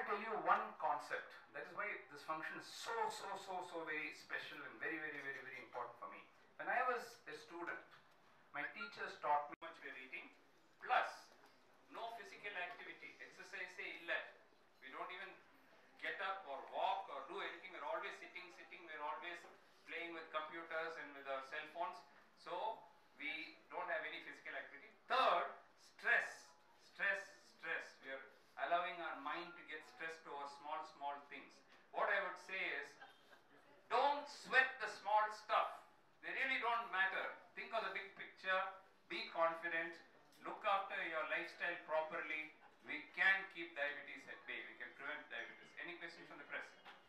tell you one concept. That is why this function is so very special and very important for me. When I was a student, my teachers taught me much we are eating, plus no physical activity, exercise illa. We don't even get up or walk or do anything. We're always sitting. We're always playing with computers and with our cell phones. So we don't have any physical activity. Third, stress. We are allowing our mind to get stressed over small things. What I would say is, don't sweat the small stuff. They really don't matter. Think of the big picture. Be confident. Look after your lifestyle properly. We can keep diabetes at bay. We can prevent diabetes. Any questions from the press?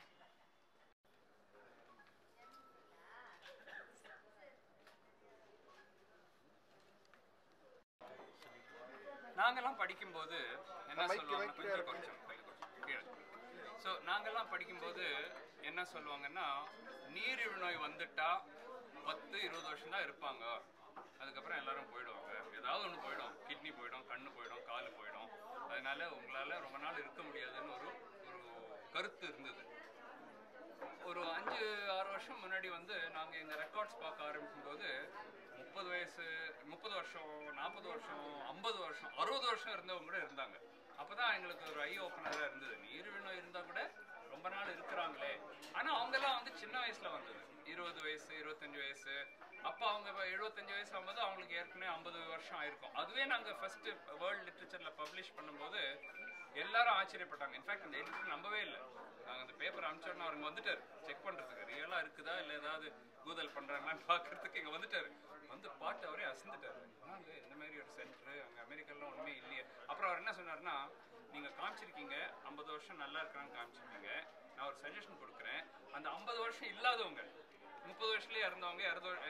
நாங்கெல்லாம் படிக்கும்போது என்ன சொல்லுவாங்க, so நாங்கெல்லாம் படிக்கும்போது என்ன சொல்லுவாங்கன்னா, நீரிழிவு நோய் வந்துட்டா 10-20 வருஷம் தான் இருப்பாங்க, அதுக்கப்புறம் எல்லாரும் போயிடுவாங்க. ஏதாவது ஒன்று போயிடும், கிட்னி போயிடும், கண்ணு போயிடும், கால் போயிடும், அதனால உங்களால் ரொம்ப நாள் இருக்க முடியாதுன்னு ஒரு கருத்து இருந்தது. ஒரு 5-6 வருஷம் முன்னாடி வந்து நாங்கள் இந்த ரெக்கார்ட்ஸ் பார்க்க ஆரம்பிக்கும் போது 30 வயசு, 30 வருஷம், 40 வருஷம், 50 வருஷம், 60 வருஷம் இருந்தவங்க கூட இருந்தாங்க. அப்போ தான் எங்களுக்கு ஒரு ஐ ஓப்பனராக இருந்தது. நீரிழிவு நோய் இருந்தால் கூட ரொம்ப நாள் இருக்கிறாங்களே. ஆனால் அவங்கெல்லாம் வந்து சின்ன வயசில் வந்தது, 20 வயசு, 25 வயசு. அப்போ அவங்க 75 வயசு ஆகும்போது அவங்களுக்கு ஏற்கனவே 50 வருஷம் ஆயிருக்கும். அதுவே நாங்கள் ஃபஸ்ட்டு வேர்ல்டு லிட்ரேச்சரில் பப்ளிஷ் பண்ணும்போது எல்லாரும் ஆச்சரியப்பட்டாங்க. இன்ஃபேக்ட் அந்த எடிட்டர் நம்பவே இல்லை. நாங்கள் அந்த பேப்பர் அனுப்பிச்சோன்னா அவங்க வந்துட்டார் செக் பண்ணுறதுக்கு, ரியலாக இருக்குதா இல்லை ஏதாவது கூதல் பண்ணுறாங்களான்னு பார்க்குறதுக்கு இங்கே வந்துட்டார். வந்து பார்த்து அவரே அசந்துட்டார். நாங்கள் இந்த மாதிரி ஒரு சென்டரு அங்கே அமெரிக்காலாம் ஒன்றுமே இல்லையே. அப்புறம் அவர் என்ன சொன்னார்னா, நீங்கள் காமிச்சிருக்கீங்க 50 வருஷம் நல்லா இருக்கான்னு காமிச்சிருக்கீங்க, நான் ஒரு சஜஷன் கொடுக்குறேன். அந்த 50 வருஷம் இல்லாதவங்க, 30 வருஷத்துலேயே இறந்தவங்க,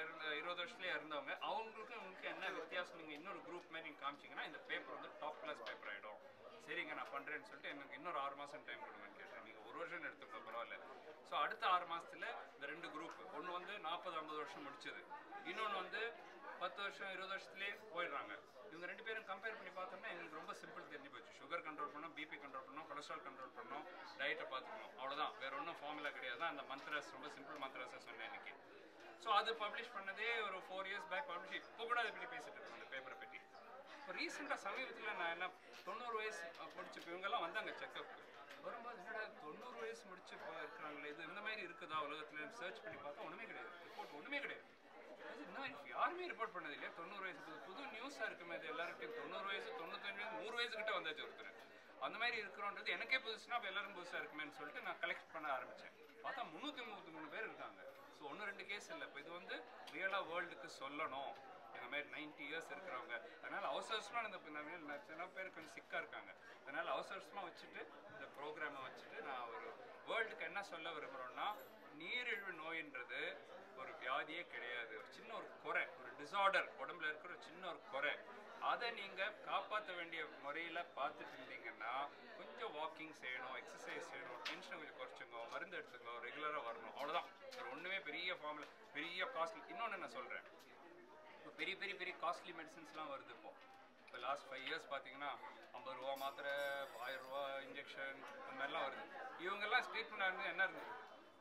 20 வருஷத்துலேயே இறந்தவங்க, அவங்களுக்கும் உங்களுக்கு என்ன வித்தியாசம், நீங்கள் இன்னொரு குரூப் மாதிரி நீங்கள் காமிச்சிங்கன்னா இந்த பேப்பர் வந்து டாப் கிளாஸ் பேப்பர் ஆகிடும். சரிங்க நான் பண்ணுறேன்னு சொல்லிட்டு எனக்கு இன்னொரு 6 மாதம் டைம் கொடுங்கன்னு கேட்டேன். நீங்கள் 1 வருஷம் எடுத்துக்கோ பரவாயில்ல. ஸோ அடுத்த 6 மாதத்தில் இந்த 2 குரூப், ஒன்று வந்து 40-50 வருஷம் முடிச்சது, இன்னொன்று வந்து 10 வருஷம் 20 வருஷத்துலேயே போயிடுறாங்க. இவங்க 2 பேரும் கம்பேர் பண்ணி பார்த்தோம்னா எங்களுக்கு ரொம்ப சிம்பிள் தெரிஞ்சு போச்சு. சுகர் கண்ட்ரோல் பண்ணணும், பிபி கண்ட்ரோல் பண்ணணும், கொலஸ்ட்ரால் கண்ட்ரோல் பண்ணணும், டயட்டை பார்த்துக்கணும், அவ்வளோதான். வேறு ஒன்றும் ஃபார்முலா கிடையாது. அந்த மந்த்ராஸ் ரொம்ப சிம்பிள் மந்த்ராஸை சொன்னேன் இன்னைக்கு. ஸோ அது பப்ளிஷ் பண்ணதே ஒரு 4 years பேக் பப்ளிஷ். இப்போ கூட அதை பற்றி பேசிட்டு இருக்கோம் அந்த பேப்பரை பற்றி. இப்போ ரீசெண்டாக சமீபத்தில் நான் என்ன 90 வயசு முடிச்சு இவங்கெல்லாம் வந்தாங்க செக்கப்புக்கு. வரும்போது என்னடா 90 வயசு முடிச்சு இருக்கிறாங்களே, இது இந்த மாதிரி இருக்குதா உலகத்தில் சர்ச் பண்ணி பார்த்தா ஒன்றுமே கிடையாது, ரிப்போர்ட் ஒன்றுமே கிடையாது. அது இந்த மாதிரி யாருமே ரிப்போர்ட் பண்ணது இல்லையா? 90 வயசு புது நியூஸாக இருக்குமே. அது எல்லாருக்கும் 90 வயசு, 95 வயசு, 100 வயசுக்கிட்ட வந்தாச்சு ஒருத்தர். அந்த மாதிரி இருக்கிறோன்றது எனக்கே புதுசுனா அப்போ எல்லாரும் புதுசாக இருக்குமேன்னு சொல்லிட்டு நான் கலெக்ட் பண்ண ஆரம்பித்தேன். பார்த்தா 333 பேர் இருக்காங்க. ஸோ 1-2 கேஸ் இல்லை. இப்போ இது வந்து ரியலாக வேர்ல்டுக்கு சொல்லணும். இந்த மாதிரி 90 years இருக்கிறவங்க, அதனால் அவசரமாக இந்த சில பேர் கொஞ்சம் சிக்காக இருக்காங்க. அதனால் அவசரமாக வச்சுட்டு இந்த ப்ரோக்ராமை வச்சுட்டு நான் ஒரு வேர்ல்டுக்கு என்ன சொல்ல விரும்புகிறோன்னா, நீரிழிவு நோயின்றது ஒரு வியாதியே கிடையாது. ஒரு சின்ன ஒரு குறை, ஒரு டிசார்டர், உடம்புல இருக்கிற ஒரு சின்ன ஒரு குறை. அதை நீங்கள் காப்பாற்ற வேண்டிய முறையில் பார்த்துட்டு இருந்தீங்கன்னா, கொஞ்சம் வாக்கிங் செய்யணும், எக்ஸசைஸ் செய்யணும், டென்ஷனை கொஞ்சம் குறைச்சிங்க, மருந்து எடுத்துக்கோ, ரெகுலராக வரணும், அவ்வளோதான். ஒரு ஒன்றுமே பெரிய ஃபார்மில் பெரிய காஸ்ட்லி. இன்னொன்று என்ன சொல்கிறேன், இப்போ பெரிய காஸ்ட்லி மெடிசன்ஸ்லாம் வருது. இப்போ லாஸ்ட் 5 years பார்த்தீங்கன்னா 50 ரூபா மாத்திரை, 1000 ரூபா இன்ஜெக்ஷன், அந்த மாதிரிலாம் வருது. இவங்கெல்லாம் ட்ரீட்மெண்ட் இருந்தது என்ன இருந்தது?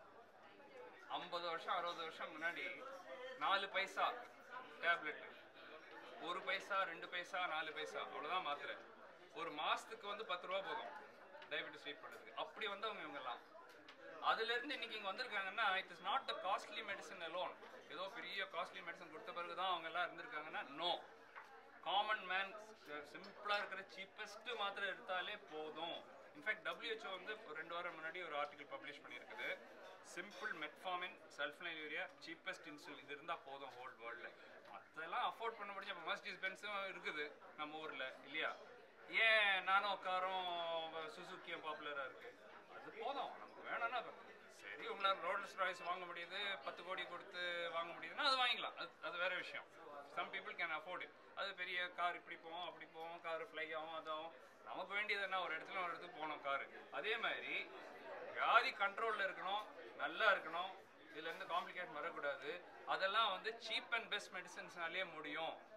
50 வருஷம் 60 வருஷம் முன்னாடி 4 பைசா டேப்லெட், 1 பைசா 2 பைசா 4 பைசா, அவ்வளோதான் மாத்திரை. ஒரு மாதத்துக்கு வந்து 10 ரூபா போதும் டயபெட்டிஸ் ட்ரீட் பண்ணுறதுக்கு. அப்படி வந்தவங்க இவங்கெல்லாம். அதுலேருந்து இன்னைக்கு இங்கே வந்திருக்காங்கன்னா, it is not the costly medicine alone. ஏதோ பெரிய காஸ்ட்லி மெடிசன் கொடுத்த பிறகு தான் அவங்க எல்லாம் இருந்திருக்காங்கன்னா, நோ. காமன் மேன் சிம்பிளாக இருக்கிற சீப்பஸ்ட்டு மாத்திரை எடுத்தாலே போதும். இன்ஃபேக்ட் WHO வந்து 2 வாரம் முன்னாடி ஒரு ஆர்டிகல் பப்ளிஷ் பண்ணியிருக்குது. Simple metformin, sulfonylurea, cheapest insulin, இது இருந்தால் போதும் ஹோல் வேர்ல்டில். மற்றெல்லாம் அஃபோர்ட் பண்ண முடிஞ்ச மர்சிடிஸ் பென்ஸும் இருக்குது நம்ம ஊரில் இல்லையா? ஏன் நானோ காரும் சுசுக்கியும் பாப்புலராக இருக்குது? அது போதும் நமக்கு வேணும்னா. சரி, உங்களால் ரோல்ஸ் ராய்ஸ் வாங்க முடியுது, 10 கோடி கொடுத்து வாங்க முடியுதுன்னா அது வாங்கிக்கலாம், அது வேற விஷயம். Some people can afford it. அது பெரிய கார், இப்படி போவோம் அப்படி போவோம், கார் ஃப்ளை ஆகும் அதாகும். நமக்கு வேண்டியது என்ன, ஒரு இடத்துல ஒரு இடத்துக்கு போகணும் காரு. அதே மாதிரி வியாதி கண்ட்ரோலில் இருக்கணும், நல்லா இருக்கணும், இதுலேருந்து காம்ப்ளிகேஷன் வரக்கூடாது. அதெல்லாம் வந்து சீப் அண்ட் பெஸ்ட் மெடிசன்ஸ்னாலே முடியும். சீப்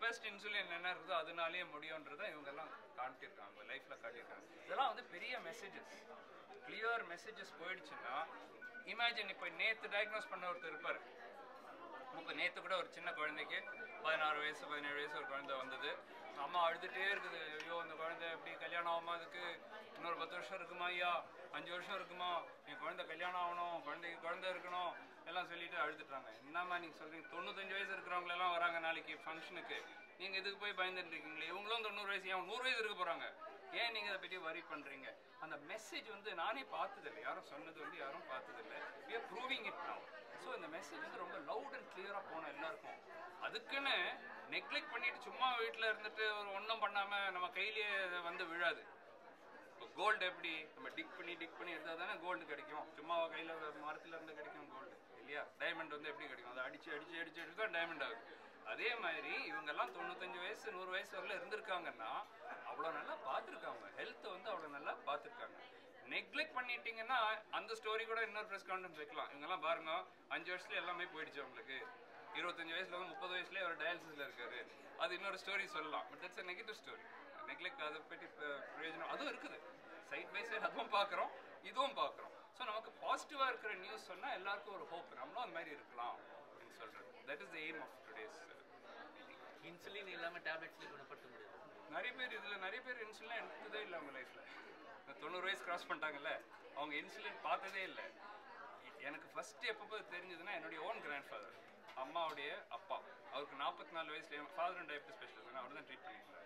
சீப்பஸ்ட் இன்சுலின் என்ன இருக்குதோ அதனாலேயே முடியும்ன்றதை இவங்கெல்லாம் காட்டியிருக்காங்க, லைஃப்பில் காட்டியிருக்காங்க. இதெல்லாம் வந்து பெரிய மெசேஜஸ், கிளியர் மெசேஜஸ் போயிடுச்சுன்னா, இமேஜின் இப்போ நேற்று டயக்னோஸ் பண்ண ஒருத்தர் இருப்பார். இப்போ நேற்று கூட ஒரு சின்ன குழந்தைக்கு 16 வயசு 17 வயசு ஒரு குழந்தை வந்தது. அம்மா அழுதுகிட்டே இருக்குது, ஐயோ அந்த குழந்தை எப்படி கல்யாணம் ஆகுமா, அதுக்கு இன்னொரு 10 வருஷம் இருக்குமா, ஐயா 5 வருஷம் இருக்குமா, என் குழந்தை கல்யாணம் ஆகணும், குழந்தைக்கு குழந்தை இருக்கணும் எல்லாம் சொல்லிட்டு அழுதுட்டுறாங்க. என்னம்மா நீங்கள் சொல்கிறீங்க, 95 வயசு இருக்கிறவங்களெல்லாம் வராங்க நாளைக்கு ஃபங்க்ஷனுக்கு, நீங்கள் இதுக்கு போய் பயந்துட்டு இருக்கீங்களே, இவங்களும் 90 வயசு, ஏன் 100 வயசு இருக்க போகிறாங்க, ஏன் நீங்கள் அதை பற்றி வரி பண்ணுறீங்க? அந்த மெசேஜ் வந்து நானே பார்த்ததில்லை, யாரும் சொன்னது வந்து யாரும் பார்த்ததில்லை. We are proving it now. So இந்த மெசேஜ் வந்து ரொம்ப லவுட் அண்ட் கிளியராக போனோம் எல்லாருக்கும். அதுக்குன்னு நெக்லெக்ட் பண்ணிட்டு சும்மா வீட்டில் இருந்துட்டு ஒரு ஒன்றும் பண்ணாமல் நம்ம கையிலேயே வந்து விழாது. இப்போ கோல்டு எப்படி நம்ம டிக் பண்ணி எடுத்தால் தானே கோல்டு கிடைக்கும். சும்மா கையில் மரத்தில் இருந்து கிடைக்கும் கோல்டு இல்லையா? டைமண்ட் வந்து எப்படி கிடைக்கும்? அதை அடிச்சு தான் டைமண்ட் ஆகும். அதே மாதிரி இவங்கெல்லாம் 95 வயசு 100 வயசு வரல இருந்திருக்காங்கன்னா அவ்வளோ நல்லா பார்த்துருக்காங்க, ஹெல்த்தை வந்து அவ்வளோ நல்லா பார்த்துருக்காங்க. நெக்லெக்ட் பண்ணிட்டீங்கன்னா அந்த ஸ்டோரி கூட இன்னொரு ப்ரெஸ் கான்ஃபரன்ஸ் வைக்கலாம். இவங்கெல்லாம் பாருங்க 5 வருஷத்துல எல்லாமே போயிடுச்சு அவங்களுக்கு, 25 வயசுல வந்து 30 வயசுலேயே அவர் டயாலிசிஸ்ல இருக்காரு, அது இன்னொரு ஸ்டோரி சொல்லலாம். But that's a negative story. Neglect அதை பற்றி பிரயோஜனம் அதுவும் இருக்குது. சைட் பை சைட் அதுவும் பார்க்குறோம், இதுவும் பார்க்குறோம். ஸோ நமக்கு பாசிட்டிவாக இருக்கிற நியூஸ் சொன்னால் எல்லாருக்கும் ஒரு ஹோப், நம்மளும் அந்த மாதிரி இருக்கலாம் அப்படின்னு சொல்கிறது. That is the aim of today's. Insulin இல்லாமல் டேப்லெட்ஸ்லேயே குணப்படுத்த முடியாது. நிறைய பேர் இன்சுலின் எடுத்ததே இல்லை அவங்க லைஃப்பில். 90 வயசு கிராஸ் பண்ணிட்டாங்கல்ல, அவங்க இன்சுலின் பார்த்ததே இல்லை. எனக்கு ஃபஸ்ட்டு எப்போ தெரிஞ்சதுன்னா என்னுடைய ஓன் கிராண்ட் ஃபாதர், அம்மாவுடைய அப்பா, அவருக்கு 44 வயசுல, ஃபாதர் அண்ட் டயபிட்டிஸ் ஸ்பெஷலிஸ்ட், அவர் தான் ட்ரீட் பண்ணியிருந்தார்.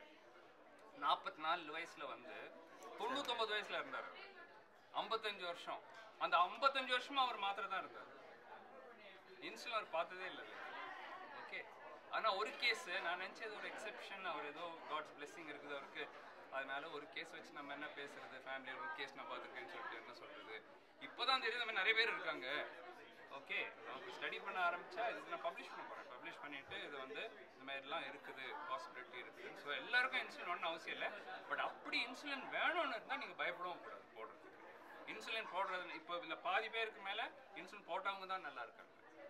44 வயசில் வந்து 99 வயசில் இருந்தார். 55 வருஷம். அந்த 55 வருஷமா அவர் மாத்திரை தான் இருந்தார், இன்சுலின் அவர் பார்த்ததே இல்லை. ஓகே, ஆனால் ஒரு கேஸு நான் நினச்சது ஒரு எக்ஸெப்ஷன், அவர் ஏதோ காட்ஸ் பிளெஸிங் இருக்குது அவருக்கு, அதனால ஒரு கேஸ் வச்சு நம்ம என்ன பேசுறது, ஃபேமிலியில் ஒரு கேஸ் நான் பார்த்துருக்கேன்னு சொல்லிட்டு என்ன சொல்கிறது. இப்போ தான் தெரியுது நம்ம நிறைய பேர் இருக்காங்க. ஓகே, நமக்கு ஸ்டடி பண்ண ஆரம்பித்தா இது நான் பப்ளிஷ் பண்ண போகிறேன். பப்ளிஷ் பண்ணிவிட்டு இது வந்து இந்த மாதிரிலாம் இருக்குது, பாசிபிலிட்டி இருக்குது. ஸோ எல்லாருக்கும் இன்சுலின் ஒன்றும் அவசியம் இல்லை. பட் அப்படி இன்சுலின் வேணும்னு இருந்தால் நீங்கள் பயப்படவும் கூடாது போடுறதுக்கு. இன்சுலின் போடுறது இப்போ இந்த பாதி பேருக்கு மேலே இன்சுலின் போட்டவங்க தான் நல்லா இருக்காங்க.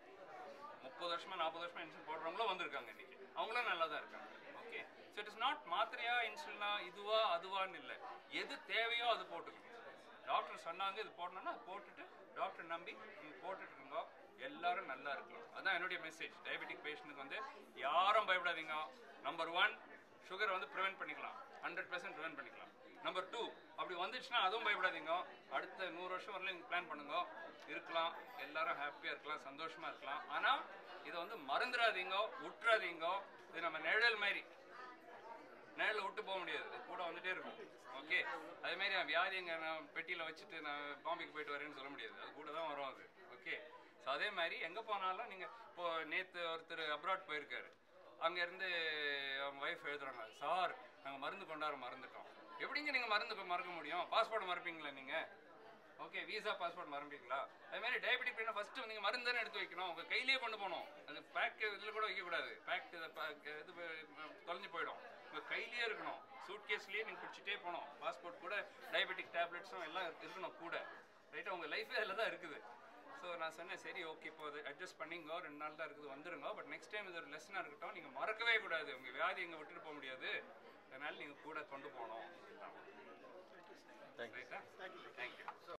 30 வருஷமா 40 வருஷமா இன்சுலின் போடுறவங்களும் வந்திருக்காங்க இன்றைக்கி, அவங்களும் நல்லா தான் இருக்காங்க. Okay, so it is not மாத்திரையா இன்சுலினா இதுவா அதுவான்னு இல்லை, எது தேவையோ அது போட்டுக்கணும். டாக்டர் சொன்னாங்க இது போடணும்னா அது போட்டுட்டு டாக்டர் நம்பி நீங்கள் போட்டுட்டு இருந்தோ எல்லாரும் நல்லா இருக்கலாம். அதுதான் என்னுடைய மெசேஜ். டயபெட்டிக் பேஷண்ட்டுக்கு வந்து யாரும் பயப்படாதீங்க. நம்பர் 1, சுகரை வந்து ப்ரிவென்ட் பண்ணிக்கலாம், 100% ப்ரிவென்ட் பண்ணிக்கலாம். நம்பர் 2, அப்படி வந்துச்சுன்னா அதுவும் பயப்படாதீங்க. அடுத்த 100 வருஷம் வரல நீங்கள் பிளான் பண்ணுங்க, இருக்கலாம், எல்லாரும் ஹாப்பியாக இருக்கலாம், சந்தோஷமாக இருக்கலாம். ஆனால் இதை வந்து மறந்துடாதீங்க, விட்டுறாதீங்க. இது நம்ம நிழல் மாதிரி, நிழலில் விட்டு போக முடியாது, அது கூட வந்துட்டே இருக்கும். ஓகே, அதேமாதிரி நான் வியாதி எங்கள் நான் பெட்டியில் வச்சுட்டு நான் பாம்பேக்கு போயிட்டு வரேன்னு சொல்ல முடியாது, அது கூட தான் வரும் அது. ஓகே, ஸோ அதே மாதிரி எங்கே போனாலும் நீங்கள் இப்போது நேற்று ஒருத்தர் அப்ராட் போயிருக்காரு, அங்கேருந்து அவங்க ஒய்ஃப் எழுதுறாங்க, சார் நாங்கள் மருந்து கொண்டாட மறந்துட்டோம். எப்படிங்க நீங்கள் மருந்து மறக்க முடியும்? பாஸ்போர்ட் மறப்பீங்களா நீங்கள்? ஓகே, வீசா பாஸ்போர்ட் மறப்பீங்களா? அதுமாதிரி டயபெட்டிக் பேஷண்ட் ஃபஸ்ட்டு நீங்கள் மருந்து தானே எடுத்து வைக்கணும், உங்கள் கையிலேயே கொண்டு போகணும். அது பேக் இதில் கூட வைக்கக்கூடாது, பேக் இது தொலைஞ்சு போயிடும். உங்கள் கையிலேயே இருக்கணும், சூட் கேஸ்லேயே நீங்கள் பிடிச்சிட்டே போகணும். பாஸ்போர்ட் கூட டயபெட்டிக் டேப்லெட்ஸும் எல்லாம் இருக்கணும் கூட. ரைட்டாக உங்கள் லைஃபே அதில் தான் இருக்குது. ஸோ நான் சொன்னேன், சரி ஓகே இப்போ அது அட்ஜஸ்ட் பண்ணிங்க, 2 நாள் தான் இருக்குது, வந்துடுங்க. பட் நெக்ஸ்ட் டைம் இது ஒரு லெசனாக இருக்கட்டும், நீங்கள் மறக்கவே கூடாது. உங்கள் வியாதி எங்கே விட்டுட்டு போக முடியாது, அதனால் நீங்கள் கூட கொண்டு போகணும். ரைட்டா? தேங்க்யூ.